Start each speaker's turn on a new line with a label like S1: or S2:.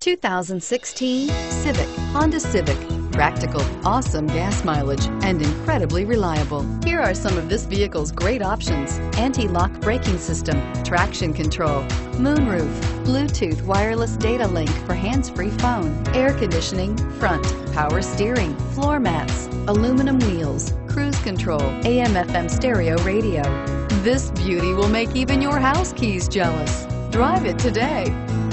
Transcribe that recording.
S1: 2016 Civic, Honda Civic. Practical, awesome gas mileage, and incredibly reliable. Here are some of this vehicle's great options: anti-lock braking system, traction control, moonroof, Bluetooth wireless data link for hands-free phone, air conditioning, front, power steering, floor mats, aluminum wheels, cruise control, AM/FM stereo radio. This beauty will make even your house keys jealous. Drive it today.